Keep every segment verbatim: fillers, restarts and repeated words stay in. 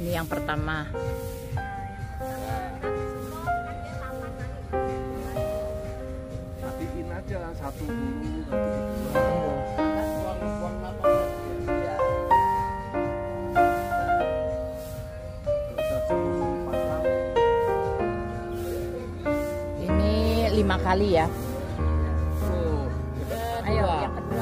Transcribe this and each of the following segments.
Ini yang pertama. Matiin aja satu dulu, nanti kedua. Ini lima kali ya. Oh, Ayo yang kedua.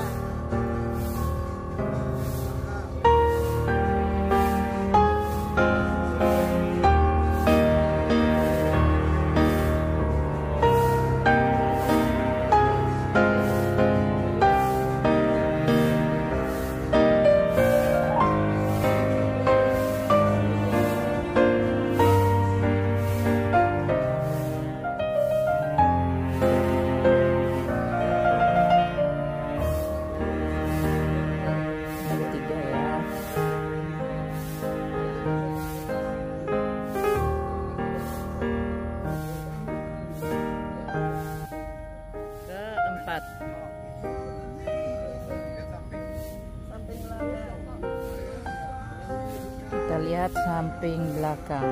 Kita lihat samping belakang.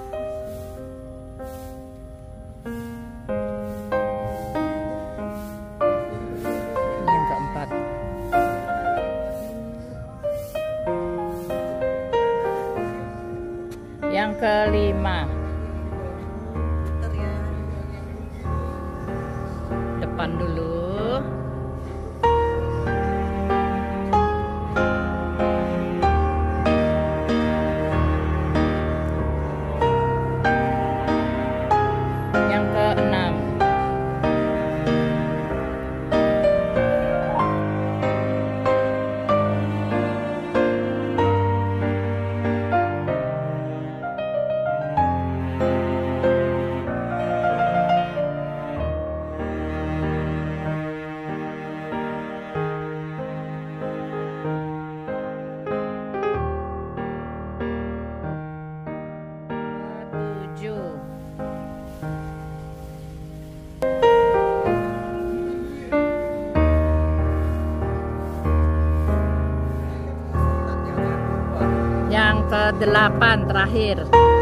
Ini yang keempat. Yang kelima. Depan dulu. Yang kedelapan terakhir.